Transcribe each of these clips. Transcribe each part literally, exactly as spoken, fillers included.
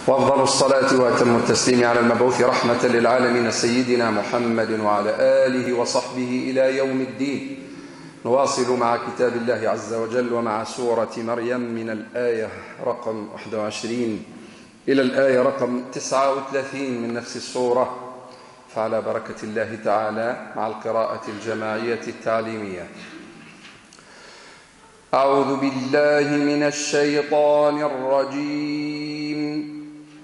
وأفضل الصلاة وأتم التسليم على المبعوث رحمة للعالمين سيدنا محمد وعلى آله وصحبه إلى يوم الدين. نواصل مع كتاب الله عز وجل ومع سورة مريم من الآية رقم واحد وعشرين إلى الآية رقم تسعة وثلاثين من نفس السورة، فعلى بركة الله تعالى مع القراءة الجماعية التعليمية. أعوذ بالله من الشيطان الرجيم.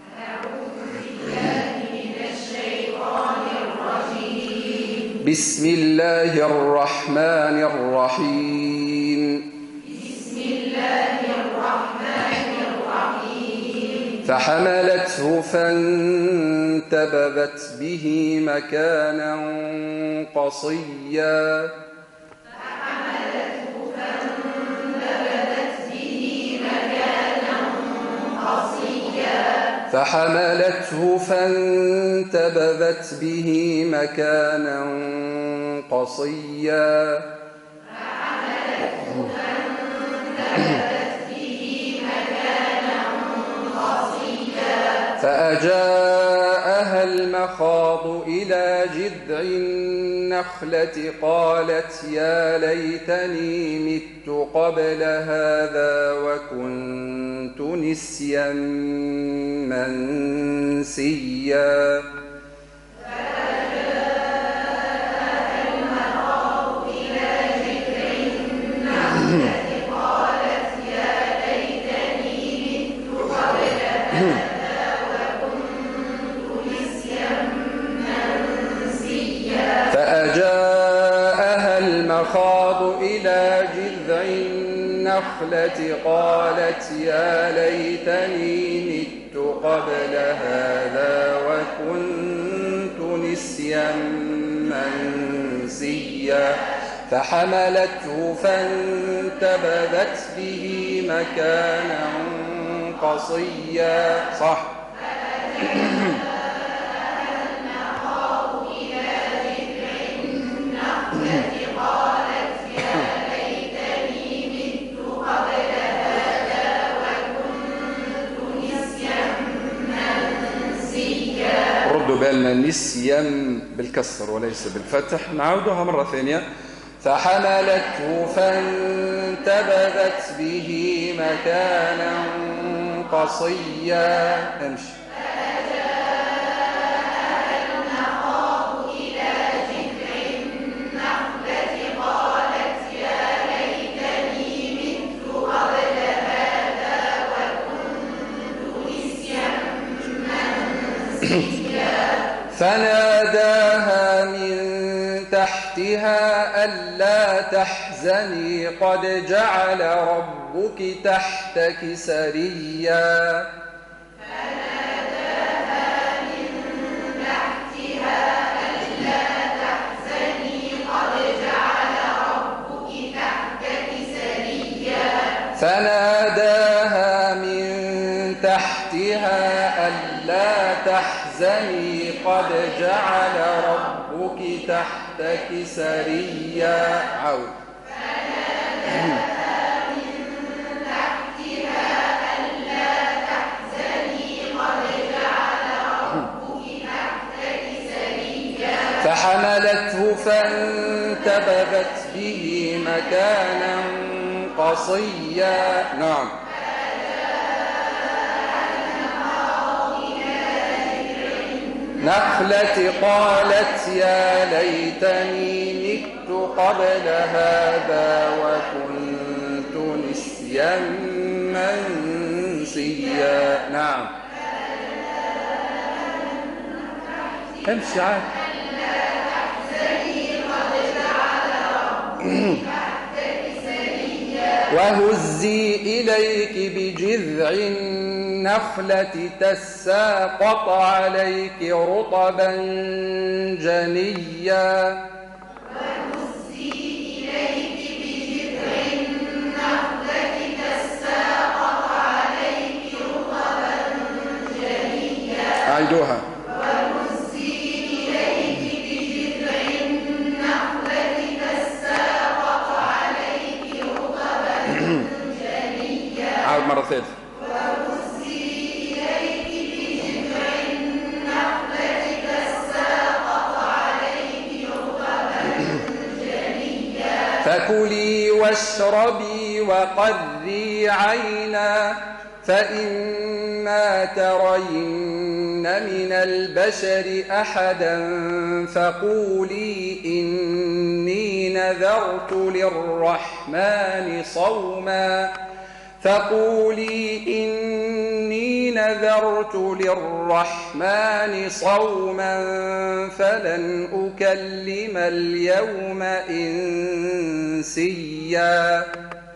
بسم الله الرحمن الرحيم. بسم الله الرحمن الرحيم. فحملته فانتبذت به مكانا قصيا. فحملته فانتبذت به مكانا قصيا. فحملته فانتبذت به مكانا قصيا. فحملته فانتبذت به مكانا قصيا. فأجاءها المخاض إلى جذع النخلة قالت يا ليتني مت قبل هذا وكنت نسيا منسيا. فأجاءها المخاض إلى جذع النخلة قالت يا ليتني مت قبل هذا وكنت نسيا منسيا. فحملته فانتبذت به مكانا قصيا. صح. ردوا بالنا نسيا بالكسر وليس بالفتح. نعودها مرة ثانية. فحملته فانتبذت به مكانا قصيا. امشي. فناداها من تحتها ألا تحزني قد جعل ربك تحتك سريا. فناداها من تحتها ألا تحزني قد جعل ربك تحتك سريا. فناداها من تحتها ألا تحزني قد جعل ربك تحتك سريا. عود. فناداها من تحتها ألا تحزني قد جعل ربك تحتك سريا. فحملته فانتبذت به مكانا قصيا. نعم. نخلة قالت يا ليتني مت قبل هذا وكنت نسيا منسيا. نعم. امشي عاد. وهزي إليك بجذع النخلة تساقط عليك رطبا جنيا. وهزي إليك بجذع النخلة تساقط عليك رطبا جنيا. أعيدوها. وهزي إليك بجذع النخلة تساقط عليك رطبا جنيا. عاود مرة ثالثة. وهزي إليك فكلي واشربي وقري عينا فإما ترين من البشر أحدا فقولي إني نذرت للرحمن صوما فقولي إني نذرت للرحمن صوما فلن أكلم اليوم إنسيا.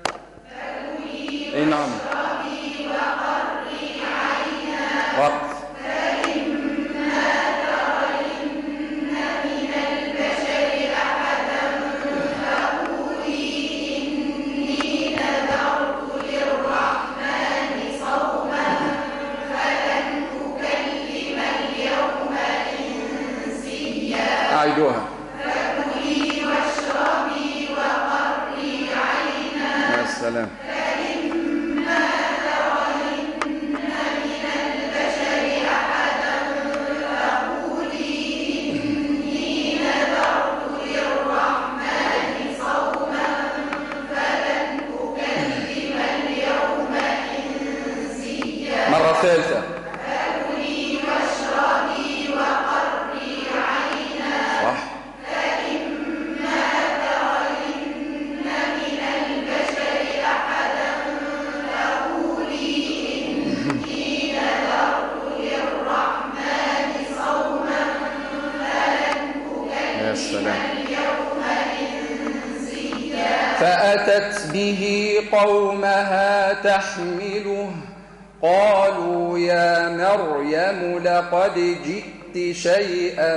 فكلي نعم. واشربي وقري عينا وقف. فإما ترين من البشر أحدا فقولي إني نذرت للرحمن صوما فلن أكلم اليوم إنسيا. أعيدوها. فكلي واشربي وقري عينا يا سلام. فإما ترين من البشر أحدا فقولي إني نذرت للرحمن صوما فلن أكلم اليوم إنسيا. مرة ثالثة. فكلي واشربي وقري عينا صح. فإما ترين من البشر أحدا فقولي إني نذرت للرحمن صوما فلن يا سلام. أكلم اليوم إنسيا. فأتت به قومها تحمله قالوا يا مريم لقد جئت شيئا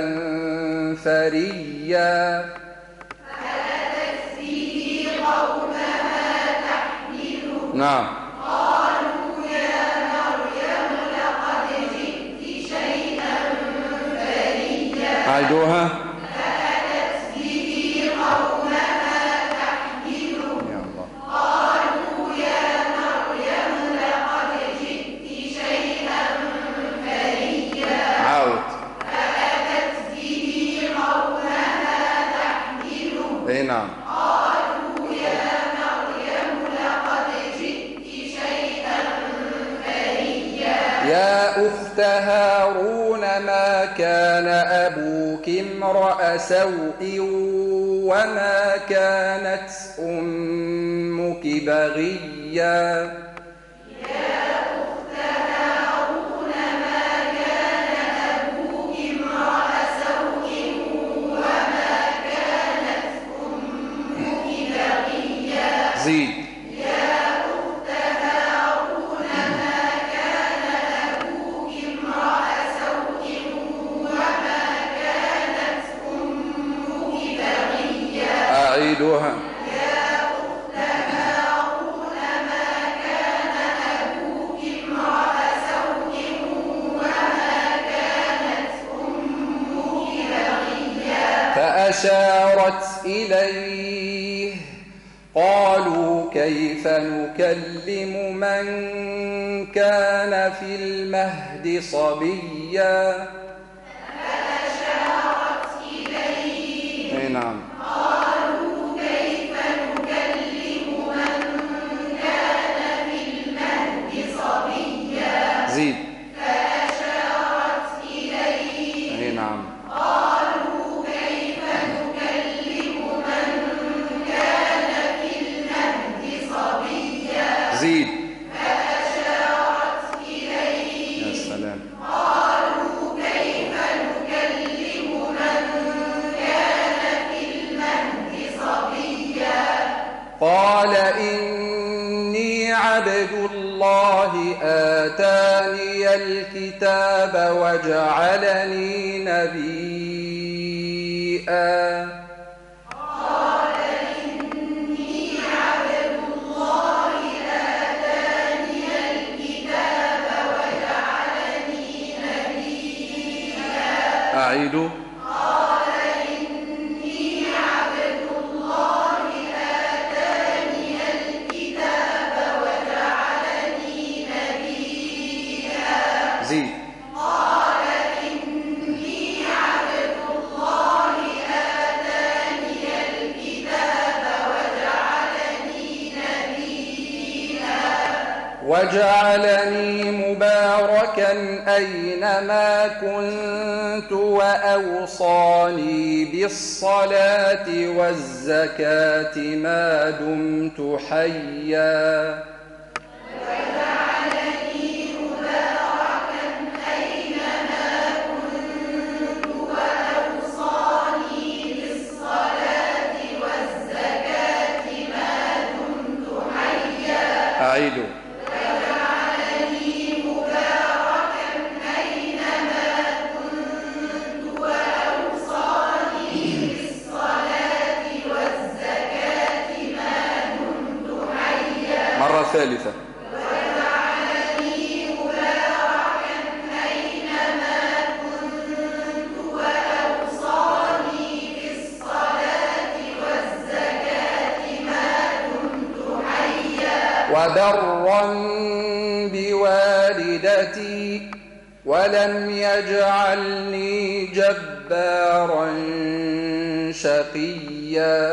فريا. فأتت به قومها تحمله نعم. قالوا يا مريم لقد جئت شيئا فريا. أعيدوها. فأتت به قومها تحمله يا الله. قالوا يا مريم لقد جئت شيئا فريا. عاود. فأتت به قومها تحمله اي نعم. قالوا يا مريم لقد جئت شيئا فريا. يا أخت هارون ما كان أبوك امرأ سوء وما كانت أمك بغيا. يا أخت هارون ما كان أبوك امرأ سوء وما كانت أمك بغيا. زيد. يا أخت هارون ما كان أبوك امرأ سوء وما كانت أمك بغيا. أعيدوها. يا أخت هارون ما كان أبوك امرأ سوء وما كانت أمك بغيا. فأشارت إليه قالوا كيف نكلم من كان في المهد صبيا. فأشارت إليه اي نعم. قالوا كيف نكلم من كان في المهد صبيا. زيد. فأشارت إليه اي نعم. قالوا كيف نكلم من كان في المهد صبيا. زيد. فأشارت إليه يا سلام. قالوا كيف نكلم من كان في المهد صبيا. قال إني عبد الله آتاني الكتاب وجعلني نبيا. قال إني عبد الله آتاني الكتاب وجعلني نبيا. أعيد. قال إني عبد الله آتاني الكتاب وجعلني نبيا. زيد. قال إني عبد الله آتاني الكتاب وجعلني وجعلني مباركا أينما كنت وأوصاني بالصلاة والزكاة ما دمت حيا وجعلني مباركا أينما كنت وأوصاني بالصلاة والزكاة ما دمت حيا. أعيد. مرة ثالثة. وجعلني مباركا أينما كنت وأوصاني بالصلاة والزكاة ما دمت حيا. وبرا بوالدتي ولم يجعلني جبارا شقيا.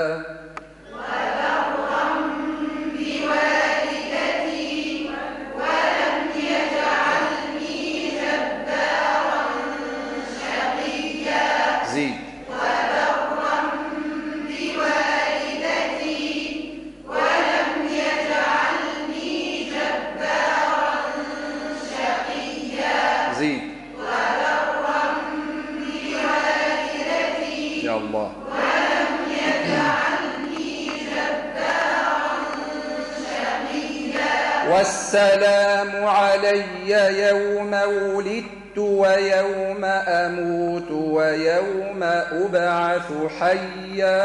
والسلام علي يوم ولدت ويوم أموت ويوم أبعث حيا.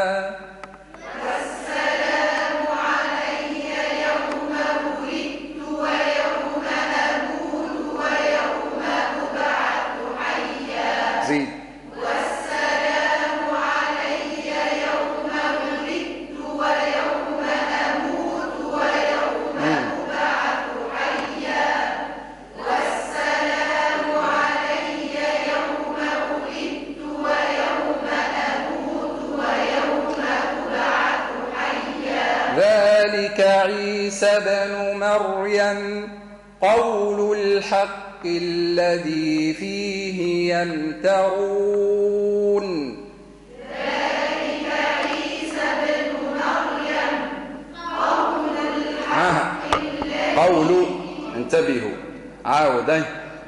والسلام علي يوم ولدت ويوم أموت ويوم أبعث حيا. زيد. والسلام علي يوم ولدت ويوم أموت ويوم أبعث حيا. والسلام علي يوم ولدت ويوم أموت ويوم أبعث حيا. ذلك عيسى ابن مريم قول الحق الذي فيه يمترون. ذلك عيسى ابن مريم قول الحق الذي قول انتبهوا عاود. ذلك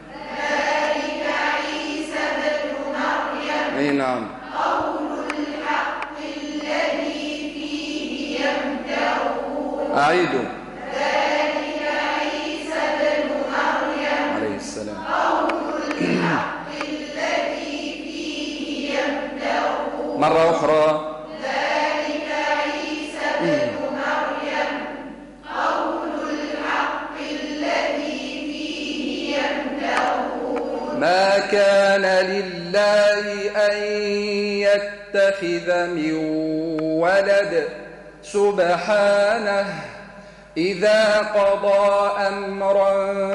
عيسى ابن مريم اي نعم. قول الحق الذي فيه يمترون. أعيدوا. ذلك عيسى ابن مريم عليه السلام قول الحق الذي فيه يمترون. مرة أخرى. ذلك عيسى ابن مريم قول الحق الذي فيه يمترون. ما كان لله أن يتخذ من ولد سبحانه إذا قضى أمرا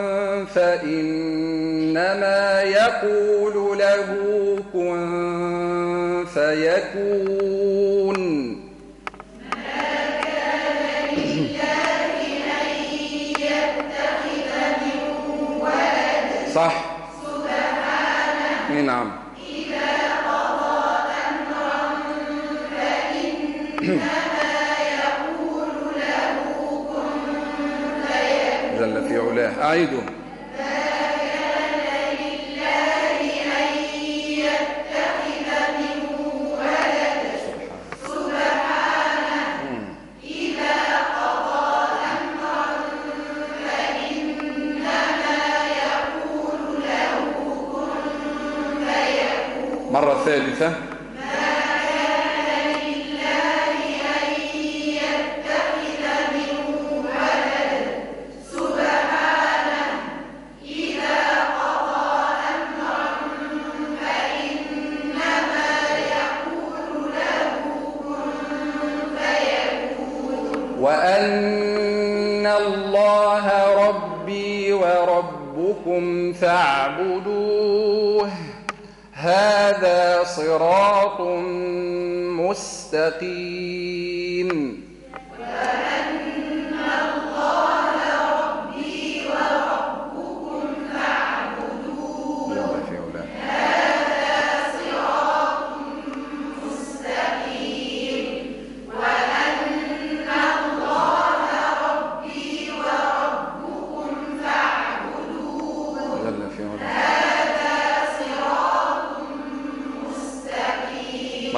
فإنما يقول له كن فيكون. ما كان لله أن يتخذ من ولد صح. سبحانه نعم. إذا قضى أمرا فإنما يقول له كن فيكون. جل في علاه. أعيدوا. ما كان لله أن يتخذ من ولد سبحانه إذا قضى أمرا فإنما يقول له كن فيكون. مرة ثالثة. ما كان لله أن يتخذ من ولد سبحانه إذا قضى أمرا فإنما يقول له كن فيكون. وأن الله ربي وربكم فاعبدوه هذا صراط مستقيم. وأن الله ربي وربكم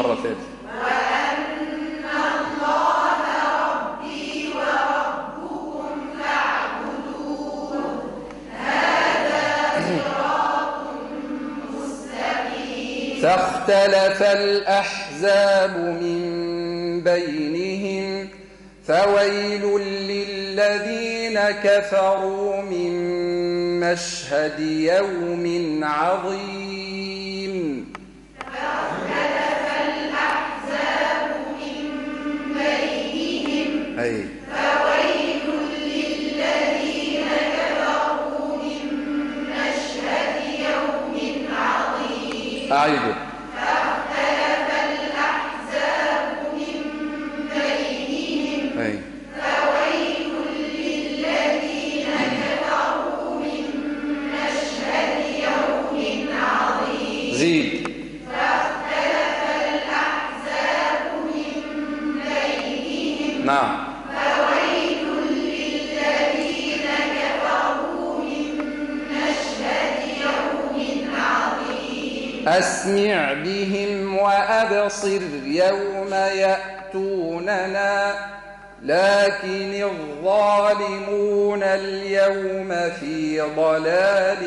مرة ثالثة. وأن الله ربي وربكم فاعبدوه هذا صراط مستقيم. فاختلف الأحزاب من بينهم فويل للذين كفروا من مشهد يوم عظيم. فاختلف الأحزاب من بينهم أي فويل للذين كفروا من مشهد يوم عظيم. أعيده. فاختلف الأحزاب من بينهم أي فويل للذين كفروا من مشهد يوم عظيم. زيد. فاختلف الأحزاب من بينهم نعم. فويل للذين كفروا من مشهد يوم عظيم. أسمع بهم وأبصر يوم يأتوننا لكن الظالمون اليوم في ضلال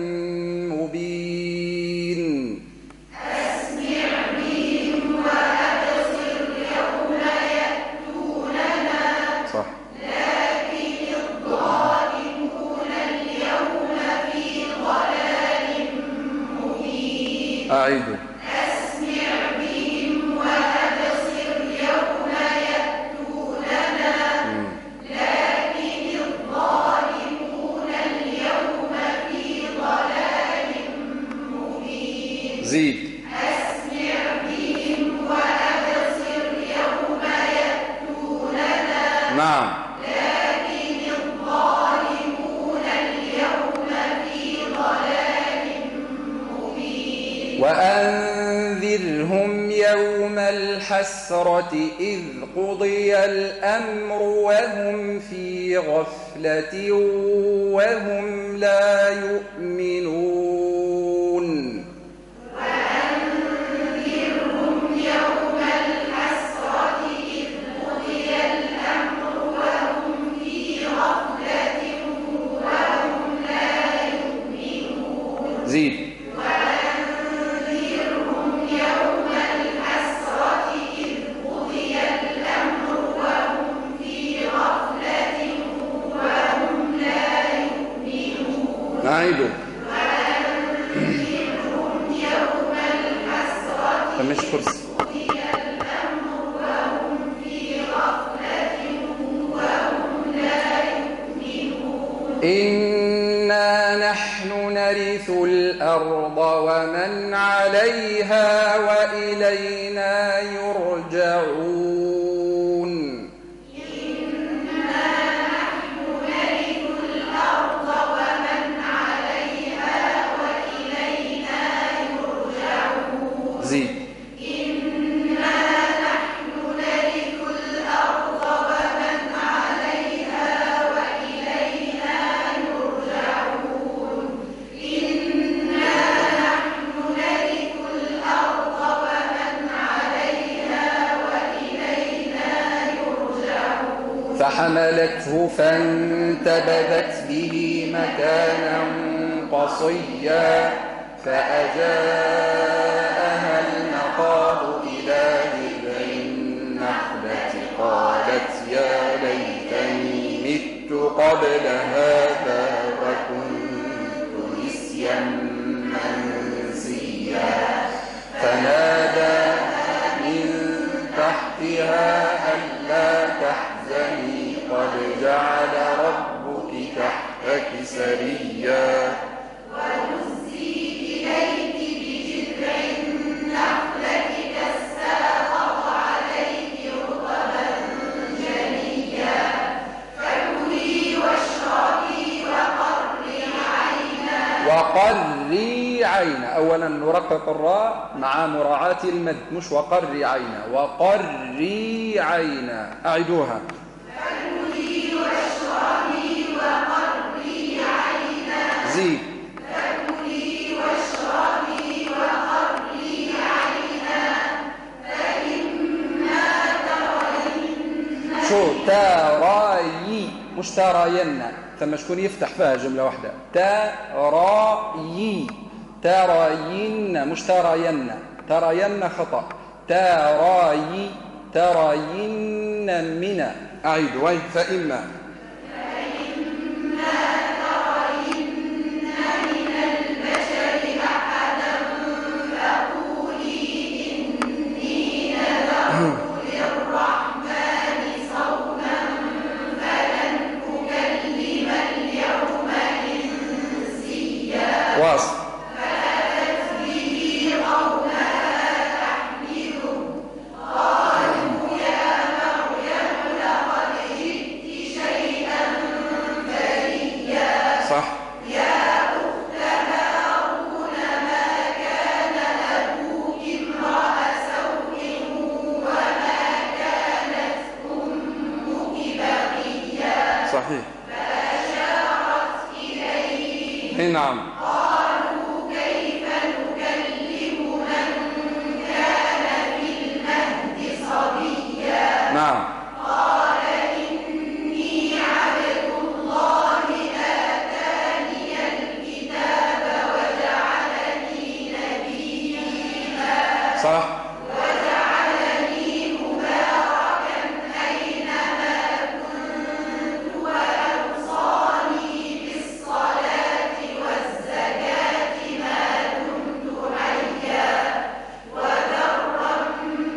مبين. أسمع بهم وأبصر يوم يأتوننا صح. لكن الظالمون اليوم في ضلال مبين. أعيده. أسمع بهم وأبصر يوم يأتوننا لكن الظالمون اليوم في ضلال مبين. زيد. أسمع بهم وأبصر يوم يأتوننا نعم. لكن الظالمون اليوم في ضلال مبين. وأنذرهم يوم الحسرة إذ قضي الأمر وهم في غفلة وهم لا يؤمنون. وأنذرهم يوم الحسرة إذ قضي الأمر وهم في غفلة وهم لا يؤمنون. زيد. وأنذرهم يوم الحسرة إذ قضي الأمر وهم في غفلة وهم لا يؤمنون. نعيده. وأنذرهم يوم الحسرة فمش كرسي. قضي الأمر وهم في غفلة وهم لا يؤمنون. إنا نحن نرث الأرض ومن عليها وإلينا يرجعون. إنا نحن نرث الأرض ومن عليها وإلينا يرجعون. زيد. إنا نحن نرث الأرض ومن عليها وإلينا يرجعون. إنا نحن نرث الأرض ومن عليها وإلينا يرجعون. فحملته فانتبذت به مكانا قصيا فأجاءها المخاض إلى جذع النخلة قالت يا ليتني مت قبل هذا وكنت نسيا منسيا. فنادى من تحتها ألا تحزني قد جعل ربك تحتك سريا. وهزي إليك بجذع النخلة تساقط عليك رطبا جنيا فكلي واشربي وقري عينا. وقري عينا. أولا نرقق الراء مع مراعاة المد، مش وقري عينا، وقري عينا. أعيدوها. فكلي واشربي وقري عينا. زيد. فكلي واشربي وقري عينا. تراي مش تراين، ثم شكون يفتح فيها جملة واحدة. تراي تراين مش تراين، تراين خطأ. تراي تراين من أعيد وين فإما واصل. فأتت به قومها تحمله قالوا يا مريم لقد جئت شيئا فريا. صح. يا أخت هارون ما كان أبوك امرأ سوء وما كانت أمك بغيا. صحيح. فأشارت إليه. نعم. قالوا كيف نكلم من كان في المهد صبيا. نعم. قال إني عبد الله آتاني الكتاب وجعلني نبيا. صح. وجعلني مباركا أينما كنت وأوصاني بالصلاة والزكاة ما دمت حيا وبرا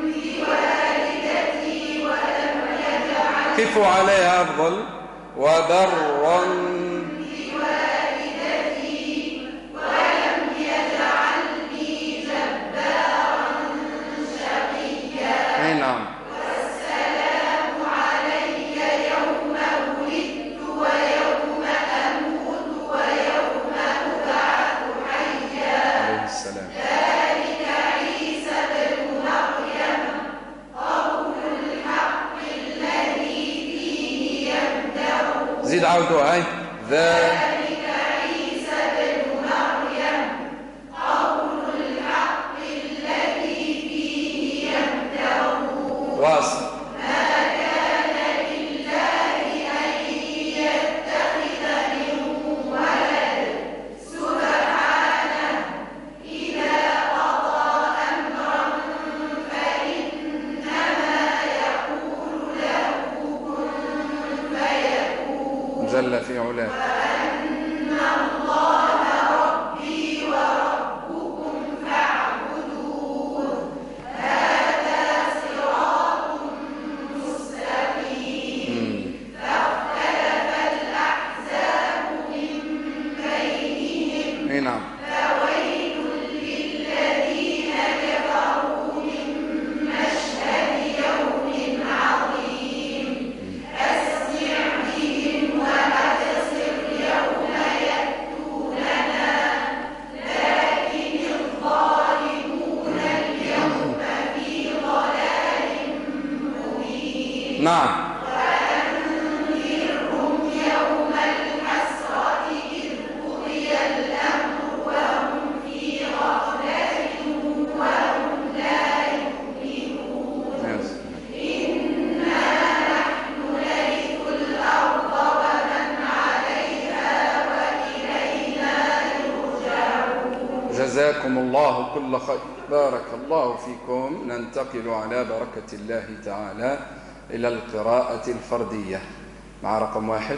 بوالدتي ولم يجعلني كفوا عليها أفضل. وبرا بوالدتي ولم يجعلني جبارا شقيا. نعم. والسلام علي يوم ولدت ويوم أموت ويوم أبعث حيا. عليه السلام. ذلك عيسى بن مريم قول الحق الذي فيه يمترون. زيد عودوا هاي. ذا ذلك عيسى بن مريم قول الحق الذي فيه يمترون. واصل. ما كان لله أن يتخذ من ولد سبحانه إذا قضى أمرا فإنما يقول له كن فيكون. جل في علاه. وأن الله ربي وربكم فاعبدوه هذا صراط مستقيم. فاختلف الأحزاب من بينهم نعم. فويل للذين كفروا من مشهد يوم عظيم. أسمع بهم وأبصر يوم يأتوننا لكن الظالمون اليوم في ضلال مبين. نعم. وأنذرهم يوم الحسرة إذ قضي الأمر وهم في غفلة وهم لا يؤمنون. يس. إنا نحن نرث الأرض ومن عليها وإلينا يرجعون. جزاكم الله كل خير. بارك الله فيكم. ننتقل على بركة الله تعالى إلى القراءة الفردية مع رقم واحد.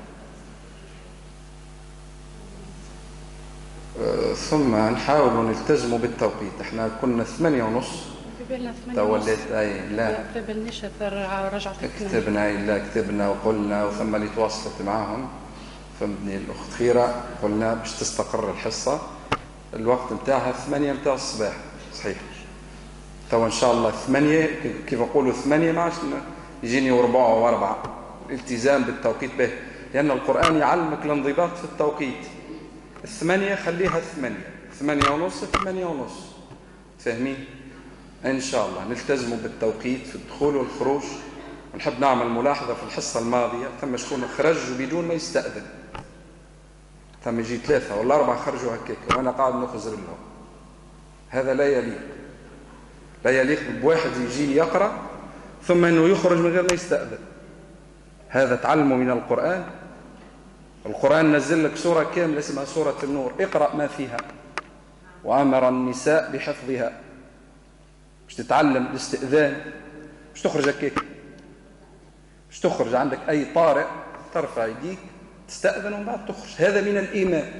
أه، ثم نحاول نلتزم بالتوقيت. احنا كنا ثمانية ونص توليت. اي لا رجعت كتبنا إلا كتبنا وقلنا وثم اللي تواصلت معهم فهمتني الأخت خيرة قلنا باش تستقر الحصة الوقت متاعها ثمانية متاع الصباح. صحيح. تو إن شاء الله ثمانية كيف أقولوا ثمانية ما عادش يجيني وربع واربعة. الالتزام بالتوقيت به لأن القرآن يعلمك الانضباط في التوقيت. الثمانية خليها ثمانية ثمانية ونص ثمانية ونص. فاهمين؟ إن شاء الله نلتزموا بالتوقيت في الدخول والخروج. ونحب نعمل ملاحظة في الحصة الماضية ثم شكون خرج بدون ما يستأذن. ثم يجي ثلاثة ولا أربعة خرجوا هكاك وأنا قاعد نخزر لهم. هذا لا يليق. لا يليق بواحد يجي يقرأ ثم أنه يخرج من غير ما يستأذن. هذا تعلمه من القرآن. القرآن نزل لك سورة كاملة اسمها سورة النور، اقرأ ما فيها، وأمر النساء بحفظها. مش تتعلم الاستئذان، مش تخرج هكاك، مش تخرج عندك أي طارئ ترفع يديك تستأذن ومن بعد تخرج. هذا من الإيمان.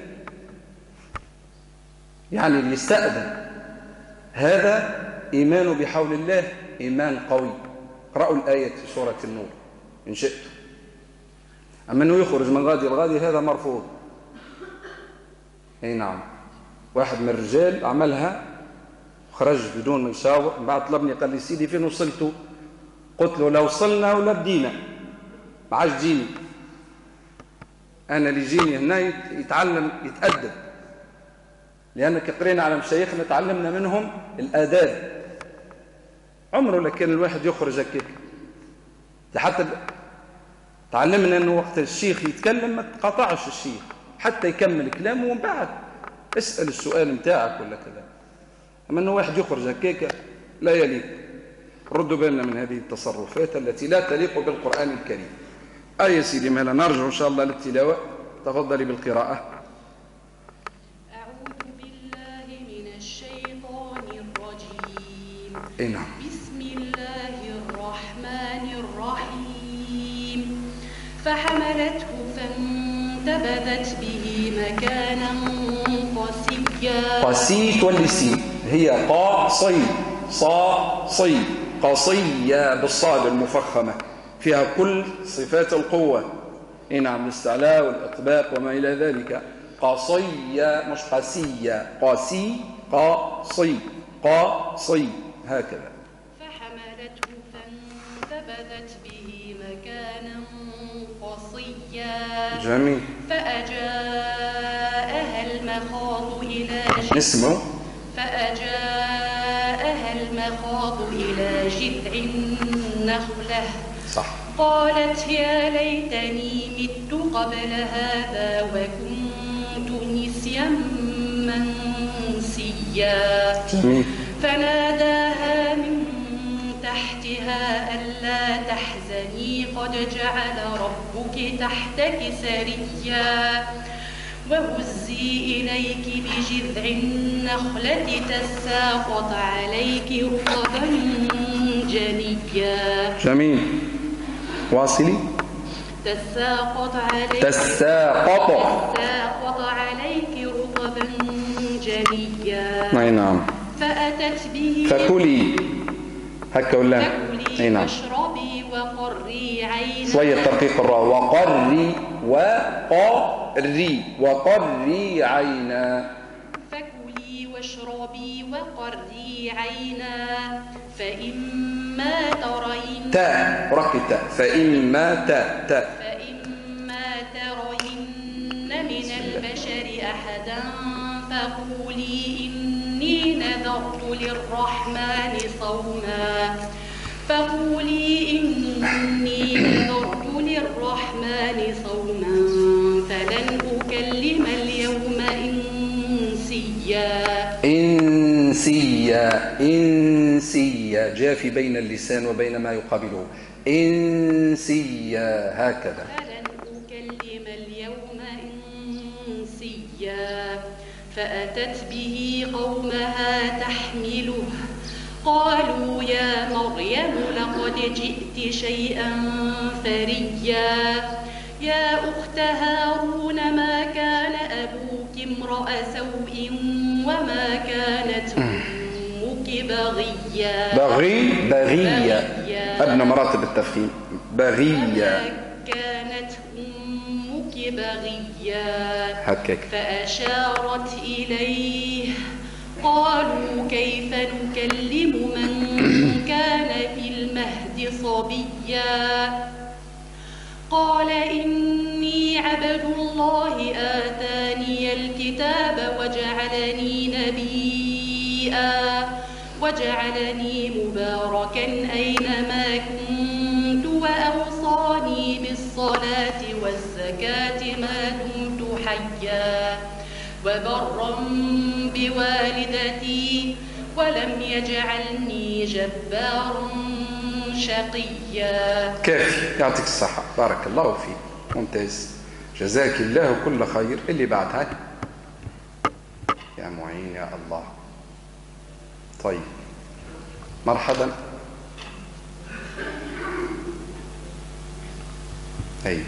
يعني اللي يستأذن هذا إيمان بحول الله، إيمان قوي. اقرأوا الآية في سورة النور إن شئتم. أما أنه يخرج من غادي الغادي هذا مرفوض. أي نعم. واحد من الرجال عملها، خرج بدون ما يشاور، من بعد طلبني قال لي سيدي فين وصلتوا؟ قلت له لا وصلنا ولا بدينا، ما عادش جيني. أنا اللي جيني هنا يتعلم يتأدب، لأنك قرينا على مشايخنا تعلمنا منهم الآداب. عمره لكن الواحد يخرج هكاك. حتى تعلمنا أنه وقت الشيخ يتكلم ما تقاطعش الشيخ حتى يكمل كلامه ومن بعد اسأل السؤال متاعك ولا كذا. أما أنه واحد يخرج هكاك لا يليق. ردوا بالنا من هذه التصرفات التي لا تليق بالقرآن الكريم. آية سيدي مهلا نرجع إن شاء الله للتلاوة. تفضلي بالقراءة. أعوذ بالله من الشيطان الرجيم. إيه نعم. بسم الله الرحمن الرحيم. فحملته فانتبذت به مكانا قصيا. قسيت واللسين هي قا صي صا صي قصية بالصاد المفخمة، فيها كل صفات القوة. إيه نعم، الاستعلاء والإطباق وما إلى ذلك. قصية مش قسية، قاسي قاصي قاصي هكذا. فحملته فانتبذت به مكانا قصيا. جميل. فأجاءها المخاض إلى جذع اسمه فأجاءها المخاض إلى جذع النخلة. صح. قالت يا ليتني مت قبل هذا وكنت نسيا منسيا. جميل. فناداها من تحتها ألا تحزني قد جعل ربك تحتك سريا وهزي إليك بجذع النخلة تساقط عليك رطبا جنيا. جميل. واصلي. تساقط عليك تساقط تساقط عليك رطبا جنيا. أي نعم. فأتت به فكلي هكا ولا؟ فكلي أي نعم. واشربي وقري عينا. شوية ترقيق الراء. وقري وقري وقري عينا. فكلي واشربي وقري عينا فإما ترين تاء ركي تاء. فإما تاء تاء فإما ترين من البشر أحدا فقولي إني نذرت للرحمن صوما فقولي إني نذرت للرحمن صوما فلن أكلم اليوم إنسيا. إنسيا إنسيا جافي بين اللسان وبين ما يقابله. إنسيا هكذا. فلن أكلم اليوم إنسيا. فأتت به قومها تحمله قالوا يا مريم لقد جئت شيئا فريا يا أخت هارون ما كان أبوك امرأ سوء وما كانت أمك بغيا. بغي بغية أدنى مراتب التفخيم. بغية وما كانت أمك بغيا. هكك. فأشارت إليه قالوا كيف نكلم من كان في المهد صبيا قال إني عبد الله آتاني الكتاب وجعلني نبيا وجعلني مباركا أينما كنت وأوصاني بالصلاة والزكاة ما دمت حيا وبرا بوالدتي ولم يجعلني جبارا شقيا. كافي، يعطيك الصحة، بارك الله فيك، ممتاز، جزاك الله كل خير. اللي بعدها يا معين يا الله. طيب مرحبا. أي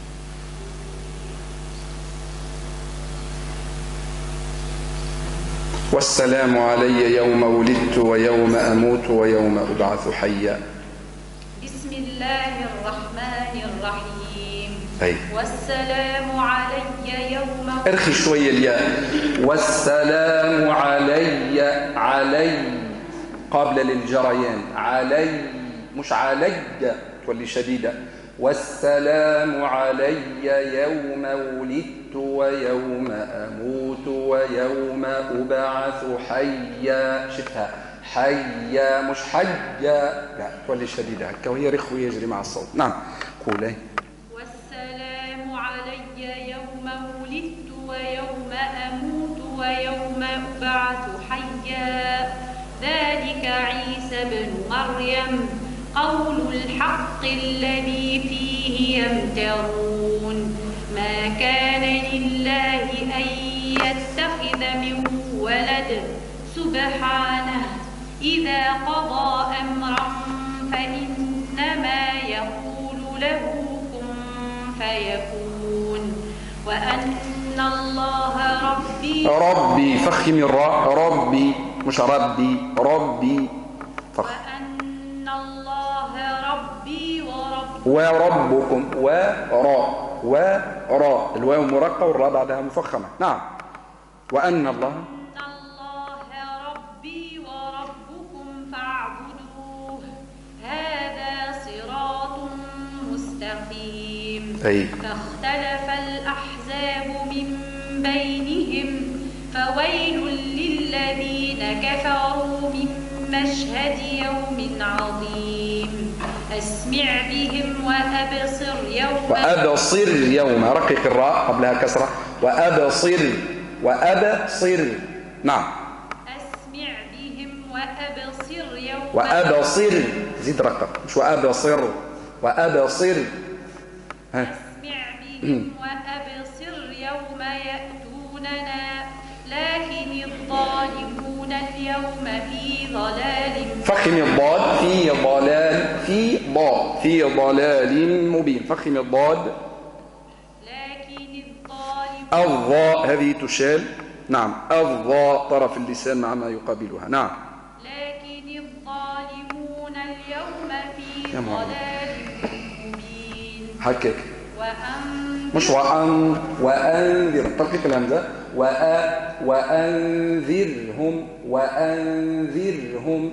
والسلام علي يوم ولدت ويوم أموت ويوم أبعث حيا. بسم الله الرحمن الرحيم. أي والسلام علي يوم ارخي شوية الياء. والسلام علي، علي قابلة للجريان، علي مش علي تولي شديدة. والسلام علي يوم ولدت ويوم أموت ويوم أبعث حيا. شفتها حيا مش حيا، لا تولي شديدة هكا وهي رخوة يجري مع الصوت. نعم قولي. والسلام علي يوم ولدت ويوم أموت ويوم أبعث حيا. ذلك عيسى بن مريم قول الحق الذي فيه يمترون. ما كان لله أن يتخذ من ولد سبحانه، إذا قضى أمرا فإنما يقول له كن فيكون. وأن الله ربي ربي فخم الراء، ربي مش ربي، ربي فخم. وأن الله ربي ورب وربكم وراء وراء الواو مرقة والراء بعدها مفخمة. نعم. وأن الله إن الله ربي وربكم فاعبدوه هذا صراط مستقيم. أي فاختلف الأحزاب من بينهم فويل للذين كفروا من مشهد يوم عظيم. أسمع بهم وأبصر يوم وأبصر يوم، رقق الراء قبلها كسرة. وأبصر وأبصر. نعم. أسمع بهم وأبصر يوم وأبصر زيد رقق مش وأبصر، وأبصر. ها. أسمع بهم وأبصر يوم يأتوننا لكن الظالمون اليوم في ضلال. فخم الضاد في ضلال، في ضاد في ضلال مبين. فخم الضاد. لكن الظالمون الضاء هذه تشال. نعم الضاء طرف اللسان مع ما يقابلها. نعم. لكن الظالمون اليوم في يا معلم. ضلال مبين. حكك وأنذر مش وأن وأنذر ترقيق الهمزة. وأ وأنذرهم وأنذرهم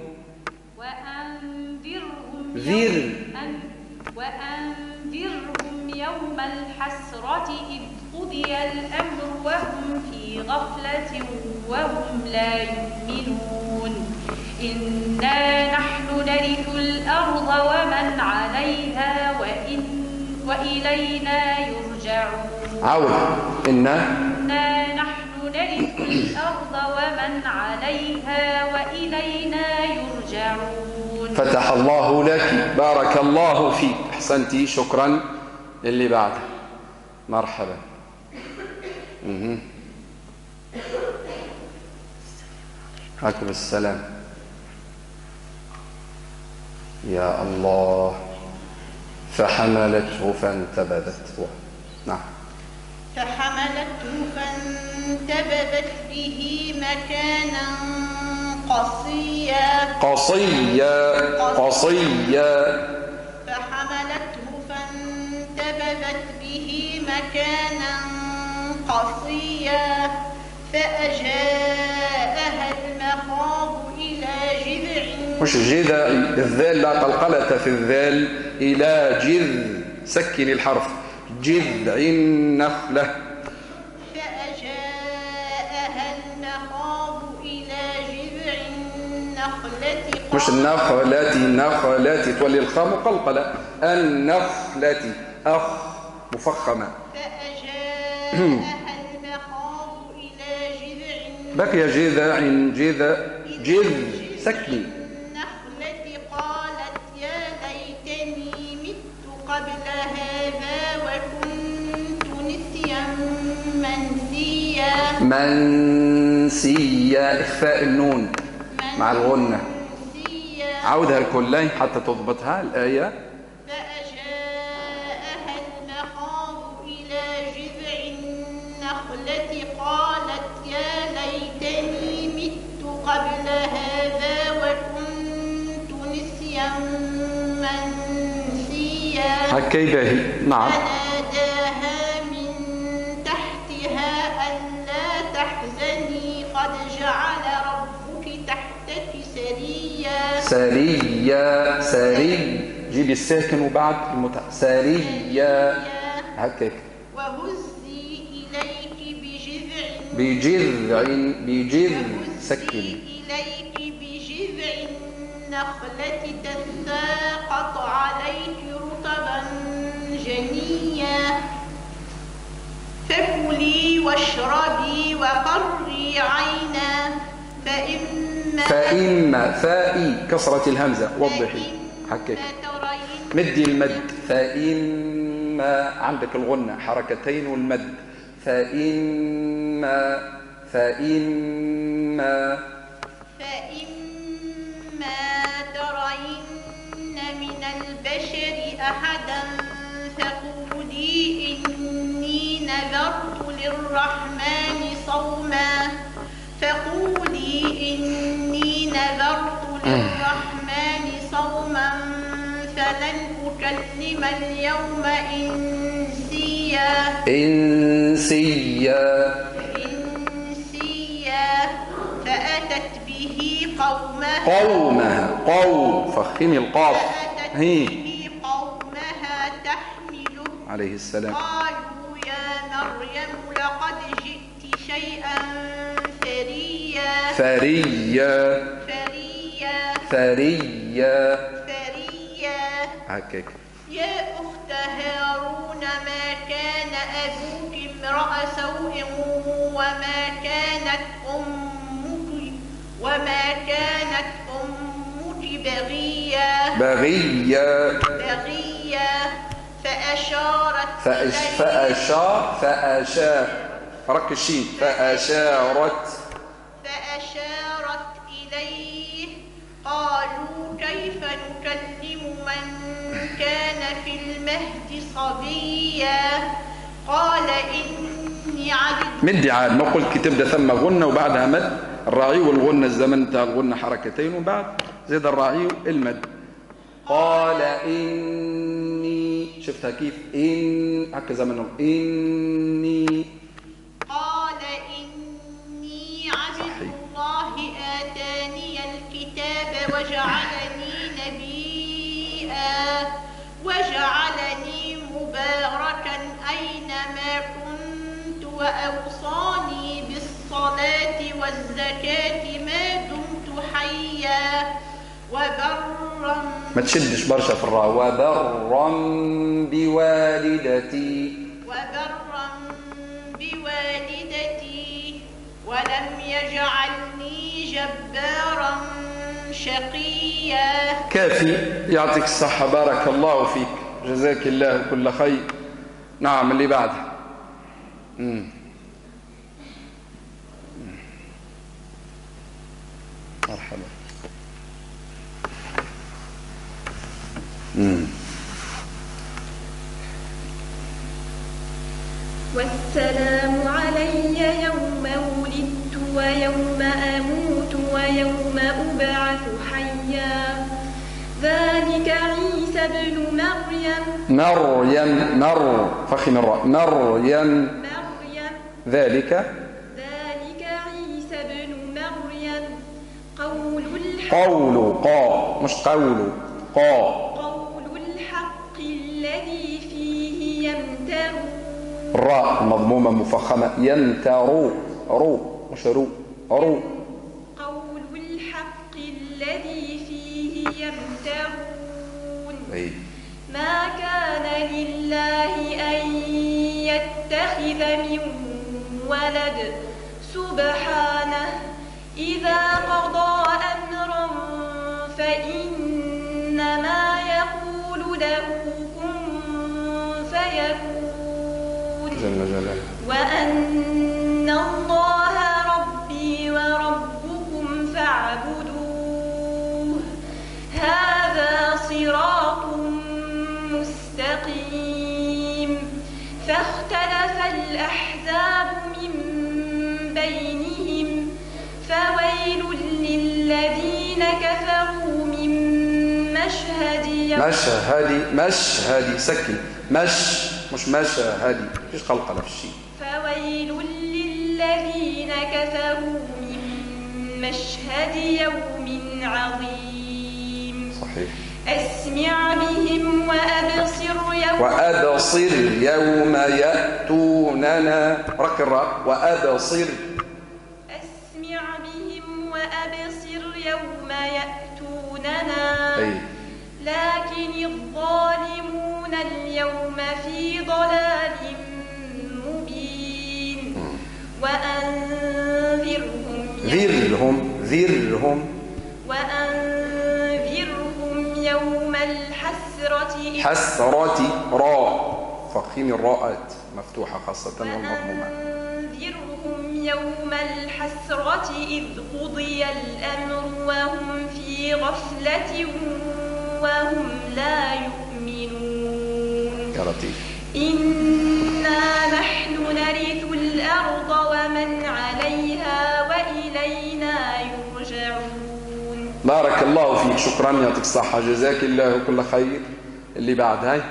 وأنذرهم ذر. يوم أن- وأنذرهم يوم الحسرة إذ قضي الأمر وهم في غفلة وهم لا يؤمنون. إنا نحن نرث الأرض ومن عليها وإن وإلينا يرجعون. عود. إن إنا نحن نرث الأرض ومن عليها وإلينا يرجعون. فتح الله لك، بارك الله فيك، أحسنتي، شكرا. اللي بعده مرحبا. مه. عليكم السلام. يا الله. فحملته فانتبذت. نعم. فحملته فانتبذت به مكانا قصيا. قصيا قصيا. فحملته فانتبذت به مكانا قصيا فأجاءها المخاض إلى جذع مش جذع، الذال لا قلقلة في الذال. إلى جذع، سكن الحرف. جذع النخلة. فأجاءها المخاض إلى جذع النخلة مش النخلة، النخلة تولي الخاء مقلقلة. النخلة أخ مفخمة. فأجاءها المخاض إلى جذع بقي جذع جذع جذع سكن. النخلة قالت يا منسيا، إخفاء النون مع الغنة. منسيا عودها الكلين حتى تضبطها الآية. فأجاءها المخاض إلى جذع النخلة قالت يا ليتني مت قبل هذا وكنت نسيا منسيا. هكي باهي. نعم. فناداها من تحتها ألا تحزني قد جعل ربك تحتك سريا. سريا، سري، جيبي الساكن وبعد المتع. سريا هكاك. وهزي إليك بجذع بجذع، بجذع سكن. إليك بجذع النخلة تساقط عليك رطبا جنيا فكلي واشربي وقري عينا فإما فإما، فائي كسرة الهمزة وضحي حكيك. مدي المد. فإما عندك الغنة حركتين والمد. فإما فإما فإما ترين من البشر أحدا فقولي إني نذرت للرحمن صوما فقولي إني نذرت للرحمن صوما فلن أكلم اليوم إنسيا. إنسيا إنسيا فأتت به قومها. قومها، قوم فخمي القاف. فأتت هي به قومها تحمله عليه السلام. قالوا يا مريم لقد جئت شيئا فريا. فريا فريا فريا فريا هكاك. يا أخت هارون ما كان أبوك امرأ سوء وما كانت أمك وما كانت أمك بغيا. بغيا بغيا فأشارت فأش إليه فأشار فأشار ركشي فأشارت فأشارت إليه قالوا كيف نكلم من كان في المهد صبيا قال إني عبد. مدي عاد نقول كتاب ده ثم غنة وبعدها مد الراعي والغنة الزمن بتاع الغنة حركتين وبعد زيد الراعي المد. قال إني شفتها كيف إن هكذا زمن إني قال إني عبد الله آتاني الكتاب وجعلني نبيا وجعلني مباركا أينما كنت وأوصاني بالصلاة والزكاة ما دمت حيا وبرا. ما تشدش برشا في الراء. وبرا بوالدتي وبرا بوالدتي ولم يجعلني جبارا شقيا. كافي. يعطيك الصحة بارك الله فيك جزاك الله كل خير. نعم اللي بعده. مم. مرحبا. مم. والسلام علي يوم ولدت ويوم أموت ويوم أبعث حيا ذلك عيسى بن مريم. مريم مر فخم الراء. مريم مريم ذلك ذلك عيسى بن مريم قول الحق. قول قا مش قول قا. قول الحق الذي فيه يمترون. الراء مضمومة مفخمة. يمترو رو مش رو رو. قول الحق الذي فيه يمترون. أي. ما كان لله أن يتخذ من ولد سبحانه إذا قضى أمرا فإنما يقول له كن فيكون. جل جلاله. وأن الله فاعبدوه هذا صراط مستقيم فاختلف الأحزاب من بينهم فويل للذين كفروا من مشهد يوم مشهد مشهد سكن مش مش مشهد فيش قلقلة في الشيء فويل للذين كفروا من مشهد يوم عظيم صحيح أسمع بهم وأبصر يوم وأبصر يوم يأتوننا رك الراء وأبصر أسمع بهم وأبصر يوم يأتوننا أي. لكن الظالمون اليوم في ضلال مبين وأنذرهم ذرهم ذرهم وأنذرهم يوم الحسرة إذ حسرة راء فخيم الراءات مفتوحة خاصة والمضمومة وأنذرهم يوم الحسرة إذ قضي الأمر وهم في غفلة وهم لا يؤمنون يا لطيف إنا نحن نرث الأرض ومن عليها وإلينا يرجعون. بارك الله فيك شكرا يعطيك الصحة جزاك الله كل خير. اللي بعد هاي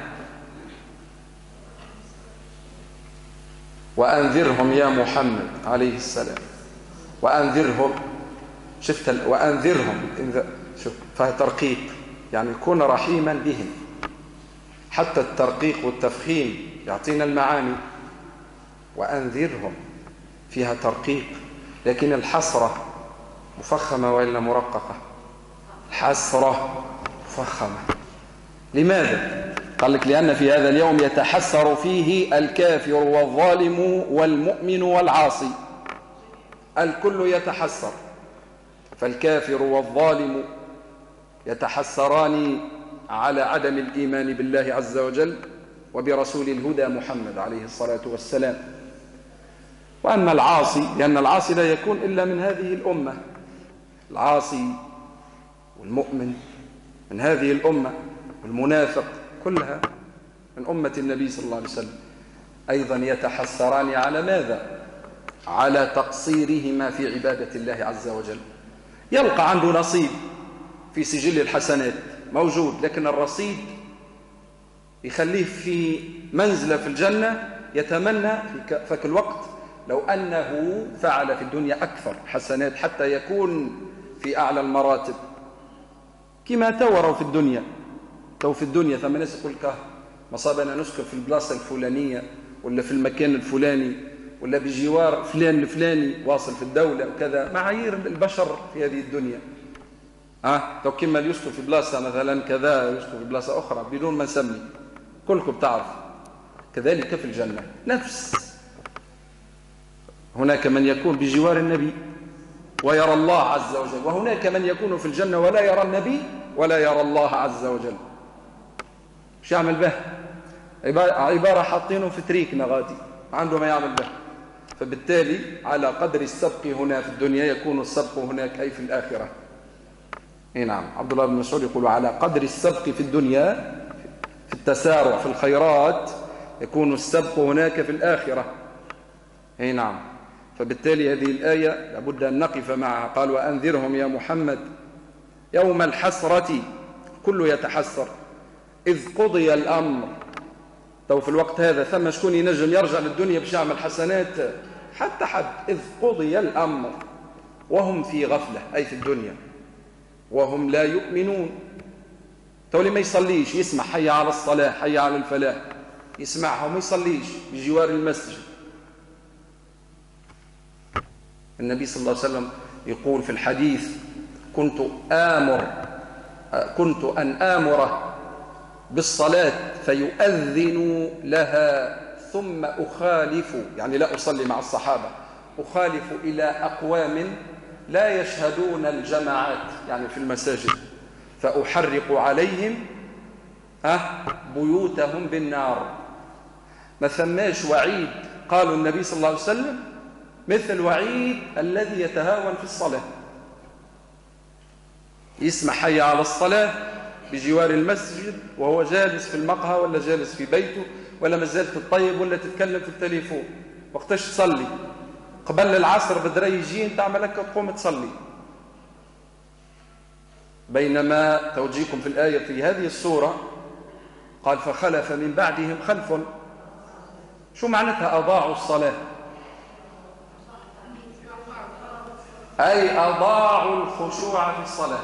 وأنذرهم يا محمد عليه السلام وأنذرهم شفت ال... وأنذرهم شوف فيها ترقيق يعني كن رحيما بهم حتى الترقيق والتفخيم يعطينا المعاني وأنذرهم فيها ترقيق لكن الحسرة مفخمة وإلا مرققة الحسرة مفخمة لماذا؟ قال لك لأن في هذا اليوم يتحسر فيه الكافر والظالم والمؤمن والعاصي الكل يتحسر فالكافر والظالم يتحسران على عدم الإيمان بالله عز وجل وبرسول الهدى محمد عليه الصلاة والسلام وأما العاصي لأن العاصي لا يكون إلا من هذه الأمة العاصي والمؤمن من هذه الأمة والمنافق كلها من أمة النبي صلى الله عليه وسلم أيضا يتحسران على ماذا؟ على تقصيرهما في عبادة الله عز وجل يلقى عنده نصيب في سجل الحسنات موجود لكن الرصيد يخليه في منزلة في الجنة يتمنى في فك الوقت لو أنه فعل في الدنيا أكثر حسنات حتى يكون في أعلى المراتب كما توروا في الدنيا تو في الدنيا ثم ناس يقول لك مصابنا نسكن في البلاصة الفلانية ولا في المكان الفلاني ولا بجوار فلان الفلاني واصل في الدولة وكذا معايير البشر في هذه الدنيا أه؟ تو كما يسكن في بلاصة مثلا كذا يسكن في بلاصة أخرى بدون ما نسمي كلكم تعرف كذلك في الجنة نفس هناك من يكون بجوار النبي ويرى الله عز وجل وهناك من يكون في الجنة ولا يرى النبي ولا يرى الله عز وجل مش يعمل به عبارة حاطينه في تريكنا غادي عنده ما يعمل به فبالتالي على قدر السبق هنا في الدنيا يكون السبق هناك أي في الآخرة اي نعم عبد الله بن مسعود يقول على قدر السبق في الدنيا في التسارع في الخيرات يكون السبق هناك في الآخرة اي نعم فبالتالي هذه الآية لابد أن نقف معها قال وأنذرهم يا محمد يوم الحسرة كل يتحسر إذ قضي الأمر تو في الوقت هذا ثم شكون ينجم يرجع للدنيا باش يعمل حسنات حتى حد إذ قضي الأمر وهم في غفلة أي في الدنيا وهم لا يؤمنون تو اللي ما يصليش يسمع حي على الصلاة حي على الفلاح يسمعها وما يصليش بجوار المسجد النبي صلى الله عليه وسلم يقول في الحديث كنت آمر كنت أن آمره بالصلاة فيؤذن لها ثم أخالف يعني لا أصلي مع الصحابة أخالف إلى أقوام لا يشهدون الجماعات يعني في المساجد فأحرق عليهم أه بيوتهم بالنار ما ثماش وعيد قالوا النبي صلى الله عليه وسلم مثل وعيد الذي يتهاون في الصلاة يسمع حي على الصلاة بجوار المسجد وهو جالس في المقهى ولا جالس في بيته ولا مازال تطيب ولا تتكلم في التليفون. وقتاش تصلي؟ قبل العصر بدري يجي انت عملك تقوم تصلي. بينما توجيكم في الآية في هذه السورة قال فخلف من بعدهم خلف. شو معناتها أضاعوا الصلاة؟ أي أضاعوا الخشوع في الصلاة،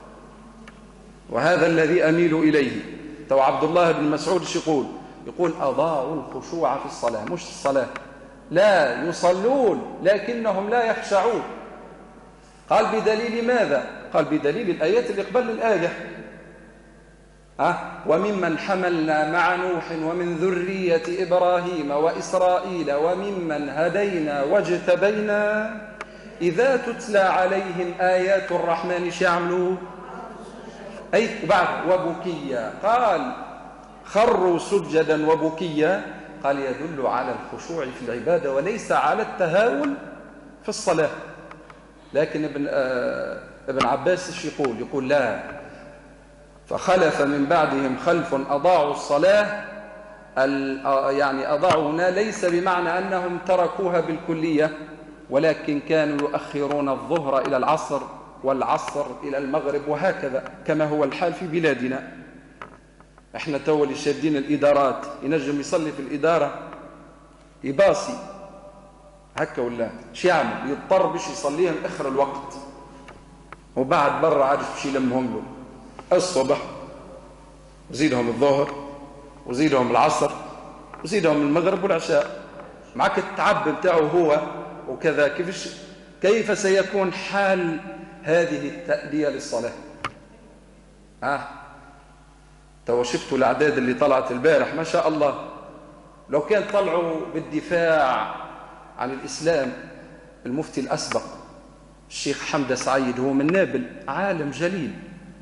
وهذا الذي أميل إليه. تو عبد الله بن مسعود ايش يقول؟ يقول أضاعوا الخشوع في الصلاة، مش الصلاة، لا يصلون لكنهم لا يخشعون. قال بدليل ماذا؟ قال بدليل الآيات اللي قبل الآية. أه؟ وممن حملنا مع نوح ومن ذرية إبراهيم وإسرائيل وممن هدينا واجتبينا إذا تتلى عليهم آيات الرحمن شعملوا أي وبعد وبكيا. قال خروا سجدا وبكيا، قال يدل على الخشوع في العبادة وليس على التهاون في الصلاة. لكن ابن, آه ابن عباس ايش يقول؟ يقول لا، فخلف من بعدهم خلف أضاعوا الصلاة. يعني أضاعوا هنا ليس بمعنى أنهم تركوها بالكلية، ولكن كانوا يؤخرون الظهر إلى العصر والعصر إلى المغرب وهكذا كما هو الحال في بلادنا. احنا تو اللي شادين الإدارات ينجم يصلي في الإدارة يباصي هكا ولا شو يعمل؟ يضطر باش يصليهم آخر الوقت، وبعد برا عارف باش يلمهم له الصبح وزيدهم الظهر وزيدهم العصر وزيدهم المغرب والعشاء. معك التعب بتاعه هو وكذا. كيفش كيف سيكون حال هذه التأدية للصلاة؟ آه. تو شفتوا الأعداد اللي طلعت البارح ما شاء الله. لو كان طلعوا بالدفاع عن الإسلام المفتي الأسبق الشيخ حمد سعيد، هو من نابل، عالم جليل،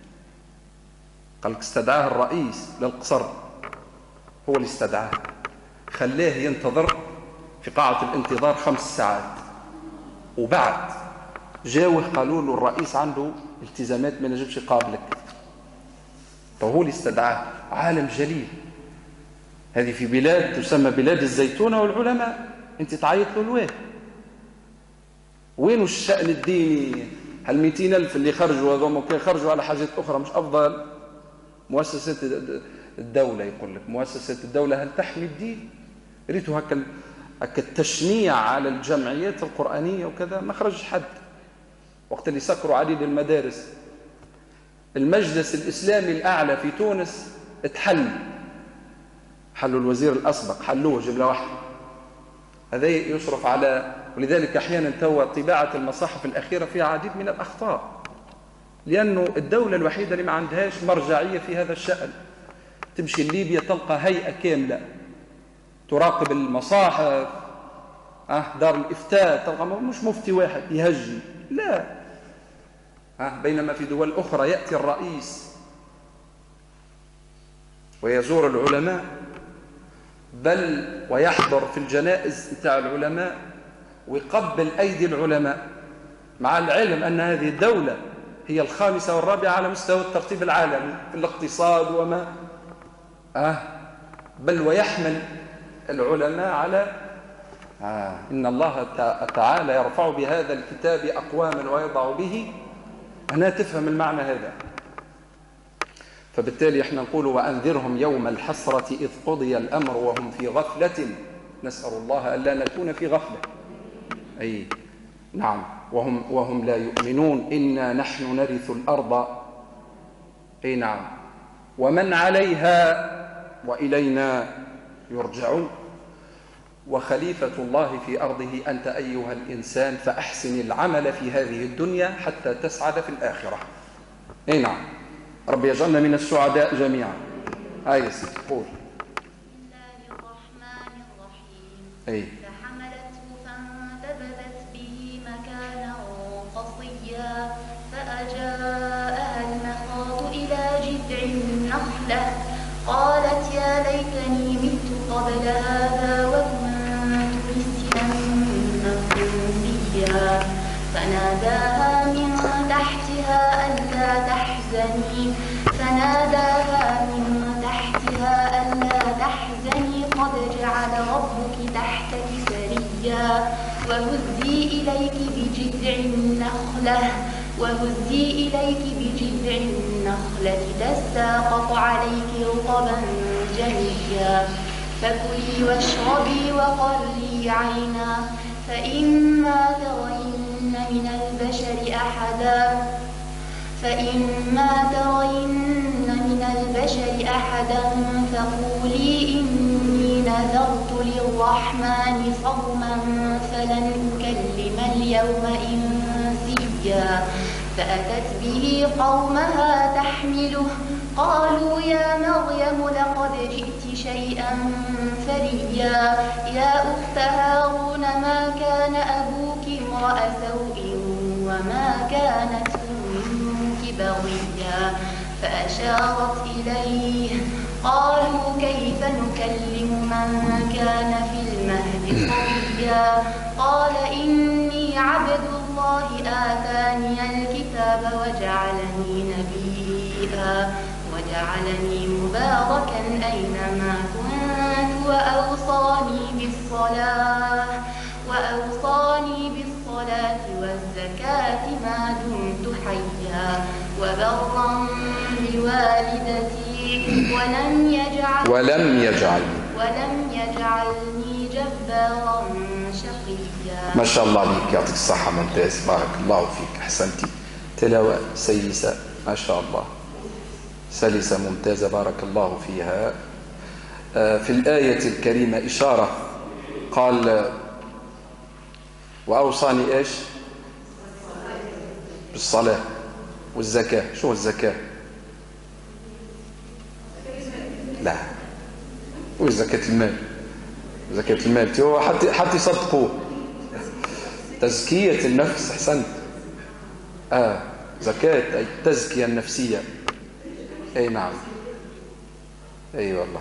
قال استدعاه الرئيس للقصر، هو اللي استدعاه، خلاه ينتظر في قاعة الانتظار خمس ساعات، وبعد جاوه قالوا له الرئيس عنده التزامات ما نجمش يقابلك. فهو اللي استدعاه، عالم جليل. هذه في بلاد تسمى بلاد الزيتونة والعلماء، انت تعيط له الواه. وين الشأن الديني؟ هل مئتين ألف اللي خرجوا هذول ممكن خرجوا على حاجات أخرى مش أفضل؟ مؤسسات الدولة يقول لك مؤسسات الدولة هل تحمي الدين؟ ريتوا هكا هكا التشنيع على الجمعيات القرآنية وكذا ما خرج حد. وقت اللي سكروا عديد المدارس، المجلس الإسلامي الأعلى في تونس اتحل، حلوا الوزير الأسبق، حلوه جملة واحدة. هذا يشرف على، ولذلك أحيانا توا طباعة المصاحف الأخيرة فيها عديد من الأخطاء، لأنه الدولة الوحيدة اللي ما عندهاش مرجعية في هذا الشأن. تمشي ليبيا تلقى هيئة كاملة تراقب المصاحف، أه دار الإفتاء تلقى مش مفتي واحد يهجي، لا. أه بينما في دول أخرى يأتي الرئيس ويزور العلماء، بل ويحضر في الجنائز بتاع العلماء ويقبل أيدي العلماء، مع العلم أن هذه الدولة هي الخامسة والرابعة على مستوى الترتيب العالمي في الاقتصاد وما آه بل ويحمل العلماء على آه إن الله تعالى يرفع بهذا الكتاب أقواما ويضع به. هنا تفهم المعنى هذا. فبالتالي احنا نقول وأنذرهم يوم الحسرة إذ قضي الأمر وهم في غفلة، نسأل الله ألا نكون في غفلة. أي نعم، وهم, وهم لا يؤمنون. إنا نحن نرث الأرض، أي نعم، ومن عليها وإلينا يرجعون. وخليفة الله في أرضه أنت أيها الإنسان، فأحسن العمل في هذه الدنيا حتى تسعد في الآخرة. أي نعم، رب يجعلنا من السعداء جميعا. آية ست قول. بسم الله الرحمن الرحيم. أي فحملته فانتبذت به مكانا قصيا فأجاءها المخاض إلى جذع النخلة قالت يا ليتني مت قبل هذا وكنت نسيا منسيا فناداها من تحتها ألا ألا تحزني فناداها من تحتها ألا تحزني قد جعل ربك تحتك سريا وهزي إليك بجذع النخلة وهزي إليك بجذع النخلة تساقط عليك رطبا جنيا فكلي واشربي وقري عينا فإما ترين من البشر أحدا فإما ترين من البشر أحدا فقولي إني نذرت للرحمن صوما فلن أكلم اليوم إنسيا فأتت به قومها تحمله قالوا يا مريم لقد جئت شيئا فريا يا أخت هارون ما كان أبوك امرأ سوء وما كانت أمك بغيا فأشارت إليه قالوا كيف نكلم من كان في المهد صبيا قال إني عبد الله آتاني الكتاب وجعلني نبيا وجعلني مباركا أينما كنت وأوصاني بالصلاة وأوصاني بالصلاة والزكاة ما دمت حيا وبرا بوالدتي ولم يجعل ولم يجعل ولم يجعلني جبارا شقيا. ما شاء الله عليك، يعطيك الصحة، ممتاز، بارك الله فيك، أحسنتي، تلاوة سلسة ما شاء الله، سلسة ممتازة بارك الله فيها. في الآية الكريمة إشارة، قال وأوصاني إيش؟ بالصلاة والزكاة. شو الزكاة؟ لا، وزكاة المال، زكاة المال هو حتى حتى يصدقوه، تزكية النفس. أحسنت. آه زكاة أي التزكية النفسية. أي نعم، أي والله.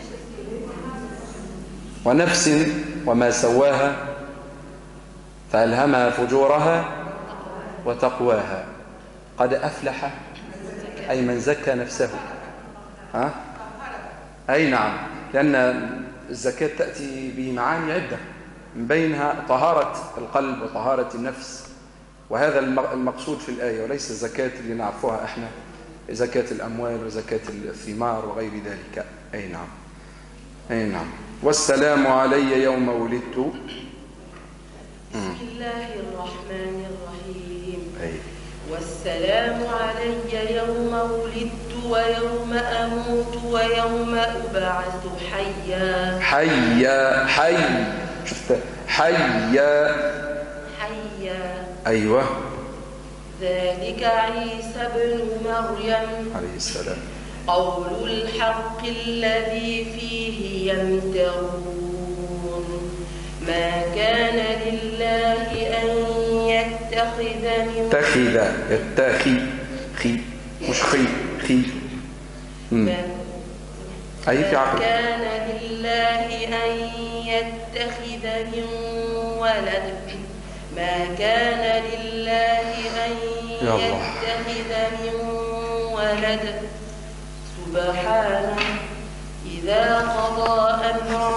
ونفس وما سواها فألهمها فجورها وتقواها قد أفلح أي من زكى نفسه. ها؟ أي نعم، لأن الزكاة تأتي بمعاني عدة، من بينها طهارة القلب وطهارة النفس، وهذا المقصود في الآية، وليس الزكاة اللي نعرفها احنا، زكاة الأموال وزكاة الثمار وغير ذلك. أي نعم، أي نعم. والسلام علي يوم ولدت. بسم الله الرحمن الرحيم. أي. والسلام علي يوم ولدت ويوم أموت ويوم أبعث حيا. حيا، حي، شفت؟ حيا، حيا. أيوة. ذلك عيسى بن مريم عليه السلام قول الحق الذي فيه يمترون ما كان لله أن يتخذ من اتخذ، يتخي، خي، مش خي، خي. ما أي في عقل. كان لله أن يتخذ من ولد ما كان لله أن يتخذ من ولد سبحانه إذا قضى أمرا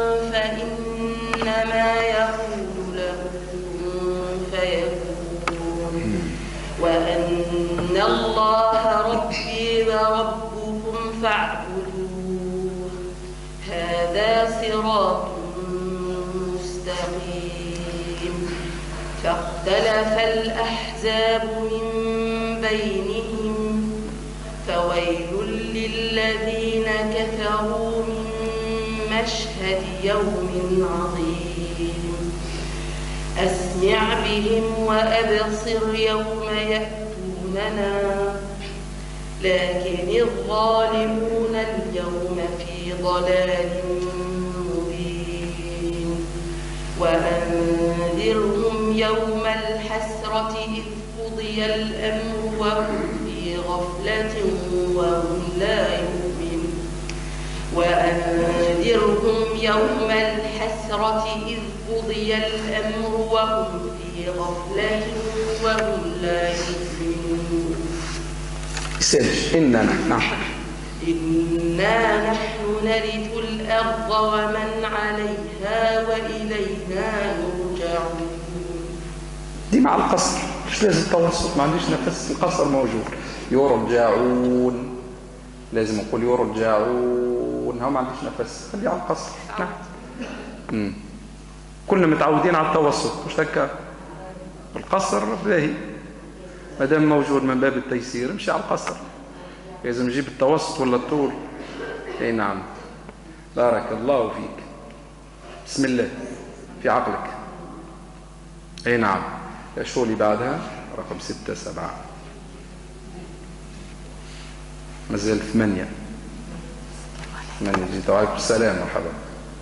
فإنما يقول له كن فيكون وأن الله ربي وربكم فاعبدوه هذا صراط مستقيم. فاختلف الأحزاب من بينهم فويل للذين كفروا من مشهد يوم عظيم. أسمع بهم وأبصر يوم يأتوننا لكن الظالمون اليوم في ضلال مبين. وأنذرهم يوم الحسرة إذ قضي الأمر وهم في غفلة وهم لا يؤمنون. وأنذرهم يوم الحسرة إذ قضي الأمر وهم في غفلة وهم لا يؤمنون. تستاهلش. إنا نحن إنا نحن نرث الأرض ومن عليها وإلينا يرجعون. دي مع القصر، مش لازم التوسط، ما عنديش نفس، القصر موجود. يرجعون لازم نقول يرجعون، هم ما عنديش نفس، خلي على القصر. نعم. امم كنا متعودين على التوسط، مش هكا. القصر باهي ما دام موجود من باب التيسير، امشي على القصر. لازم نجيب التوسط ولا الطول. اي نعم. بارك الله فيك. بسم الله في عقلك. اي نعم. شو اللي بعدها؟ رقم ستة سبعة مازال ثمانية. ثمانية جيت. وعليكم السلام، مرحبا.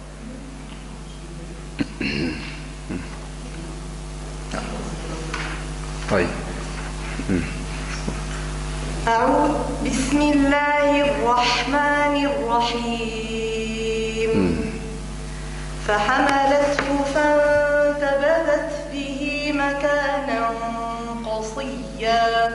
طيب. أعوذ بسم الله الرحمن الرحيم. فحملته فانتبذت به مكانا قصيا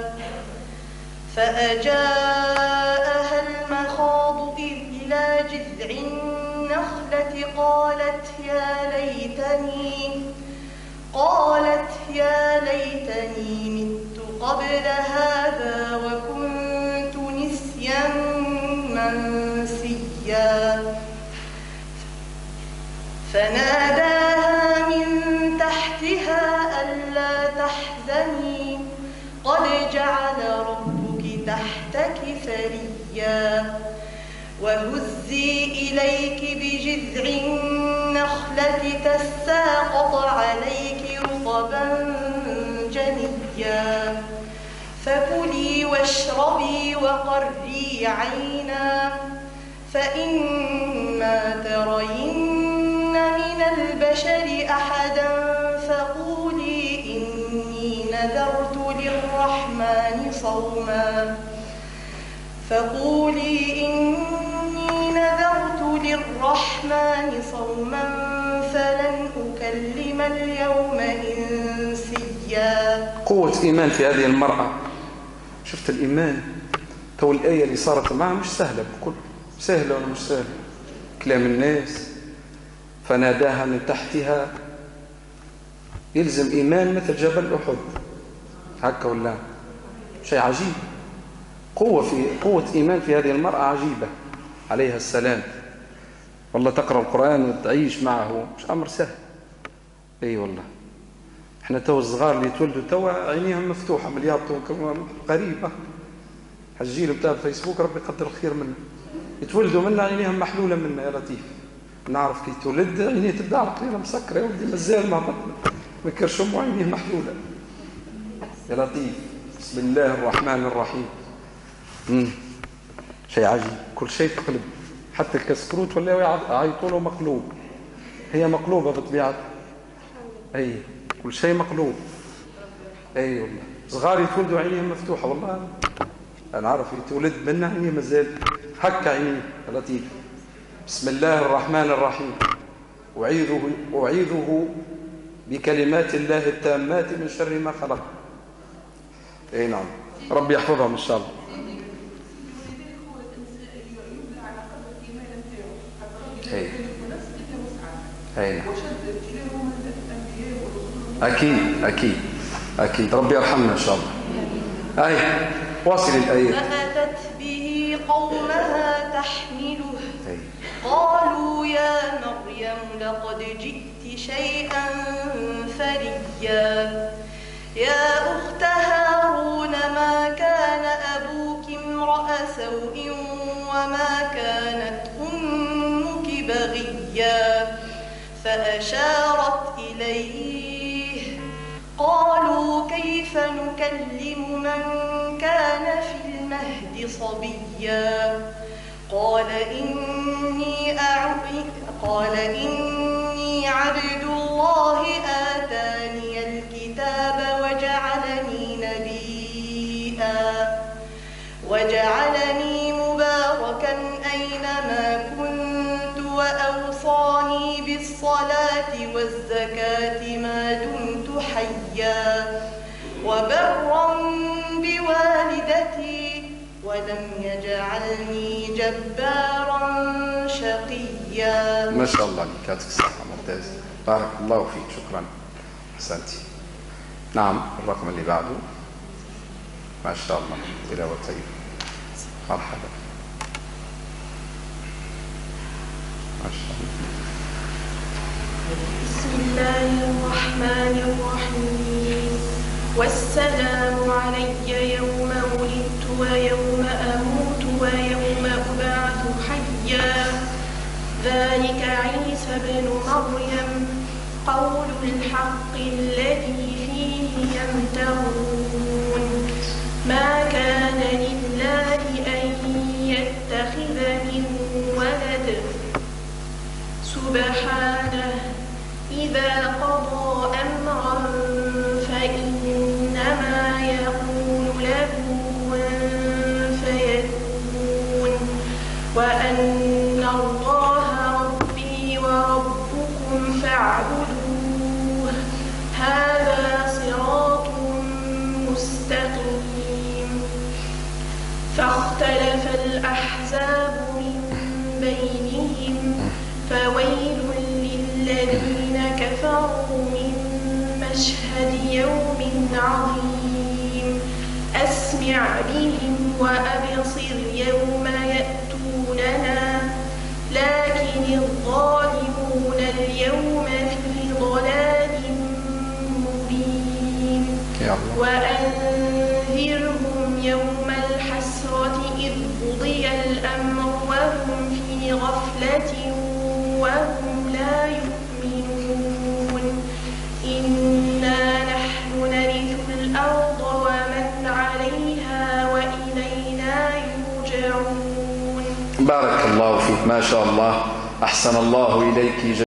فأجاءها المخاض إلى جذع النخلة قالت يا ليتني قالت يا ليتني مت قبل هذا وكنت نسيا منسيا. فناداها من تحتها ألا تحزني قد جعل ربك تحتك سريا وهزي إليك بجذع النخلة تساقط عليك رطبا جنيا فكلي واشربي وقري عينا فإما ترين من البشر أحدا فقولي إني نذرت للرحمن صوما فقولي إني نذرت للرحمن صوما فلن أكلم اليوم إنسيا. قوة إيمان في هذه المرأة. شفت الإيمان؟ تو الآية اللي صارت معها مش سهلة بكل، سهلة ولا مش سهلة؟ كلام الناس. فناداها من تحتها، يلزم إيمان مثل جبل أحد، هكا ولا شيء عجيب. قوة في قوة إيمان في هذه المرأة عجيبة عليها السلام. والله تقرأ القرآن وتعيش معه مش أمر سهل. أي والله إحنا تو الصغار اللي يتولدوا توا عينيهم مفتوحة مليار قريبة. الجيل بتاع الفيسبوك ربي يقدر الخير منه، يتولدوا منا عينيهم محلولة منا. يا لطيف نعرف كي تولد عينيه تبدا على قليلة مسكرة، يا ولدي مازال ما بطل ما كرش أمه عينيه محلولة. يا لطيف. بسم الله الرحمن الرحيم. امم شيء عجيب. كل شيء تقلب، حتى الكسكروت ولا يعيطوا له مقلوب. هي مقلوبة بطبيعتها. أي كل شيء مقلوب. أي والله صغار يتولدوا عينيهم مفتوحة. والله أنا عارف يتولد منا عينيه مازال هكا عينيه. يا لطيف. بسم الله الرحمن الرحيم. أعيذه أعيذه بكلمات الله التامات من شر ما خلق. أي نعم. ربي يحفظهم إن شاء الله. أي أي نعم. أكيد أكيد أكيد. ربي يرحمنا إن شاء الله. أي واصل الآية. فأتت به قومها تحمله قالوا يا مريم لقد جئت شيئا فريا يا أخت هارون ما كان أبوك امرأ سوء وما كانت أمك بغيا فأشارت إليه قالوا كيف نكلم من كان في المهد صبيا قال إني أعوذ قال إني عبد الله آتاني الكتاب وجعلني نبيا وجعلني مباركا أينما كنت وأوصاني بالصلاة والزكاة ما دمت حيا وبرا بوالدتي ولم يجعلني جبارا شقيا. ما شاء الله عليك، يعطيك الصحة، ممتاز، بارك الله فيك، شكرا، أحسنتي. نعم، الرقم اللي بعده. ما شاء الله، تلاوة طيبة، مرحبا، ما شاء الله. بسم الله الرحمن الرحيم. والسلام علي يوم ولدت ويوم أموت ويوم أبعث حيا. ذلك عيسى بن مريم قول الحق الذي فيه يمترون. ما كان لله أن يتخذ من ولد سبحانه، إذا قضى أمرا فإنما يقول له كن فيكون. وأن الله ربي وربكم فاعبدوه، هذا صراط مستقيم. فاختلف الأحزاب من بينهم، فويل للذين كفروا من مشهد يوم عظيم. أسمع بهم وأبصر يوم يأتوننا، لكن الظالمون اليوم في ضلال مبين. وأنذرهم يوم الحسرة إذ قضي الأمر وهم في غفلة وهم لا يؤمنون. إنا نحن نرث الأرض ومن عليها وإلينا يرجعون. بارك الله فيك، ما شاء الله، أحسن الله إليك.